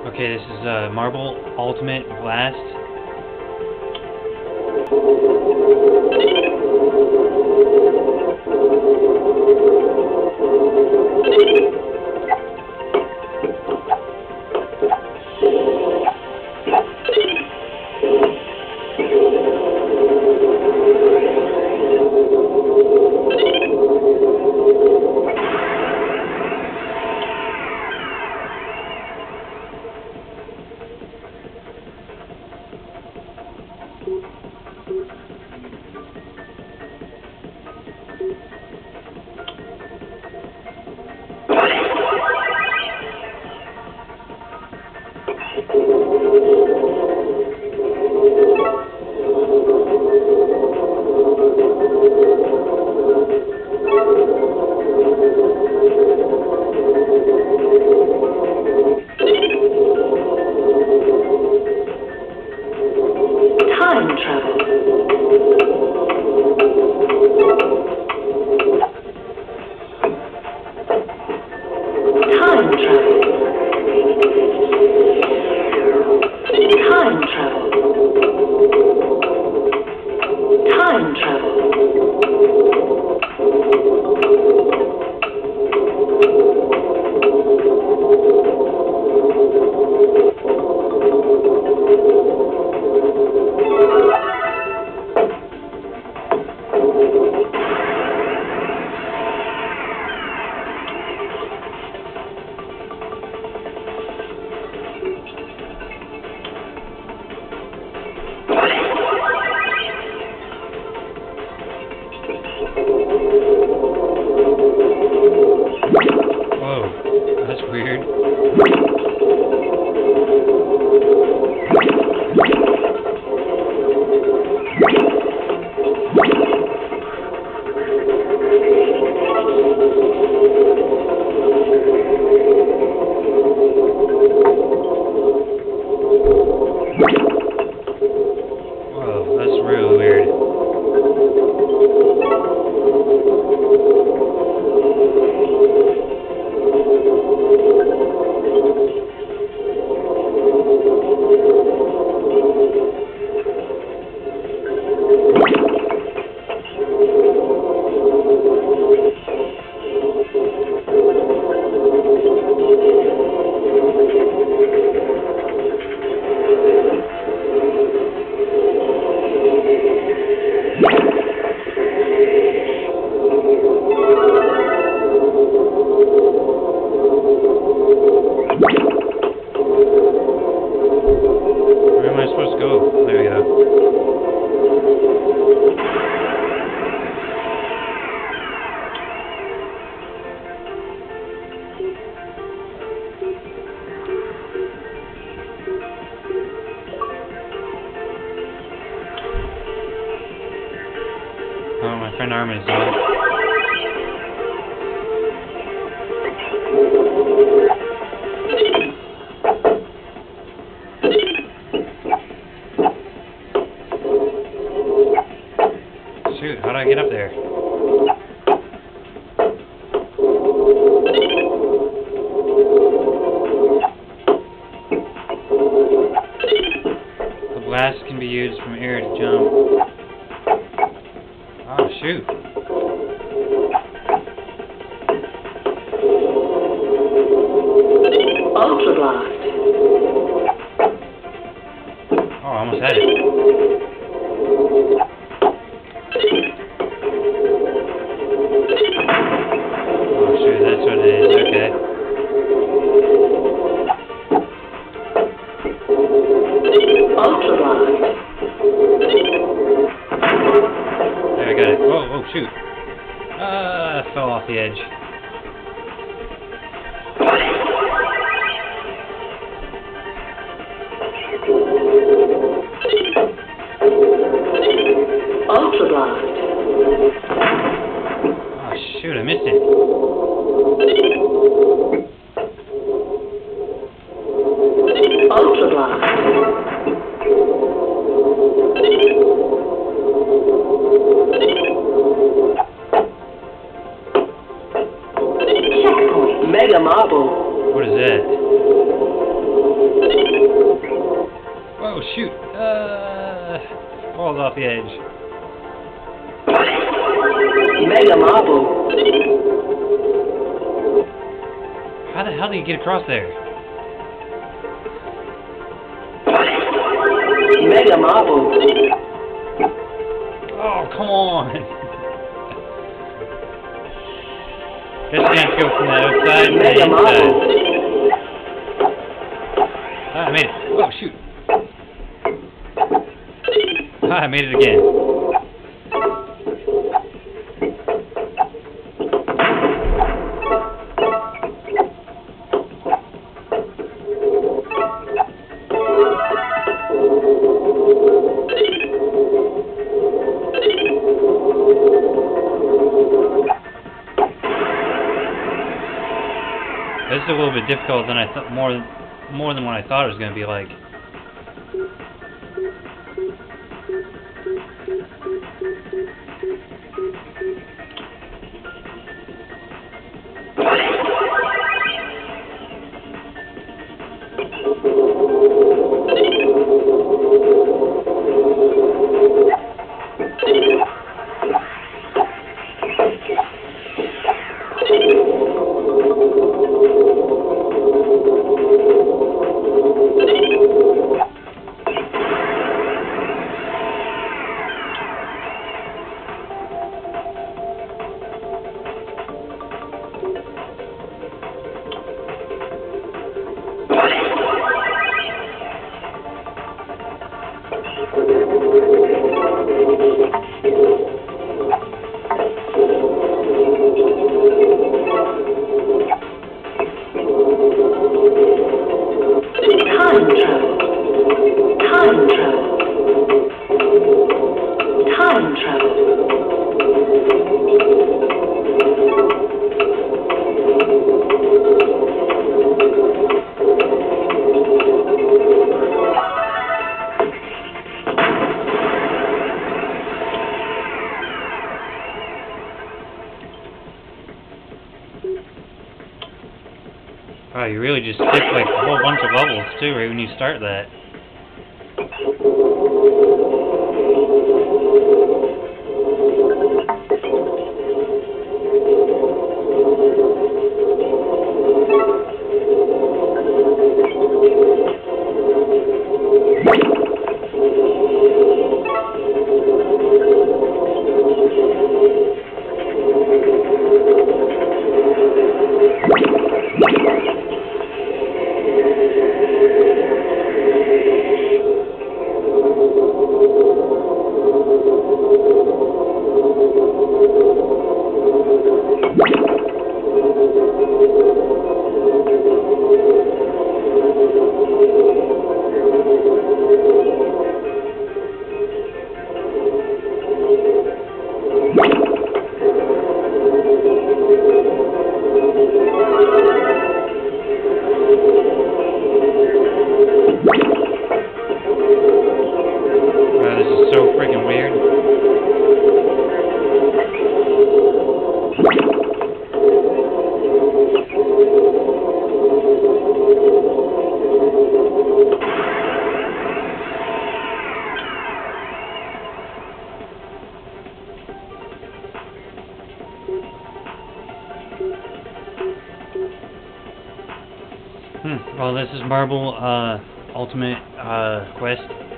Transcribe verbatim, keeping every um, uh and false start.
Okay, this is uh, Marble Ultimate Blast. Whoa, that's weird. Whoa, that's really weird. Where am I supposed to go? There we go. Oh, my friend Armin is dead. Shoot, how do I get up there? The blast can be used from air to jump. Oh, shoot. Ultra blast. Oh, I almost had it. Oh, shoot, that's what it is. Okay. Ultra blast. There, I got it. Whoa, oh, shoot. Ah, I fell off the edge. Ultra blast. Oh, shoot, I missed it. Ultra blast. falls off the edge. Mega marble. How the hell do you get across there? Mega marble. Oh, come on! Guess you have to go from the outside to the Mega inside. marble. Ah, I made it. Oh, shoot. Ah, I made it again. This is a little bit difficult than I thought, more more than what I thought it was going to be like. Time travel. Time travel. Time travel. Wow, you really just skip like a whole bunch of levels too, right when you start that. Wow, this is so freaking weird. Hmm. Well, this is Marble uh, Ultimate uh, Quest.